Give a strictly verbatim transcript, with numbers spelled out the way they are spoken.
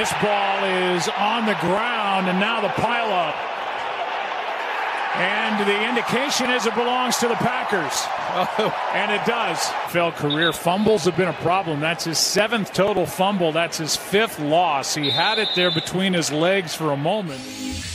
this ball is on the ground, and now the pileup. And the indication is it belongs to the Packers. Oh. And it does. Phil, career fumbles have been a problem. That's his seventh total fumble. That's his fifth loss. He had it there between his legs for a moment.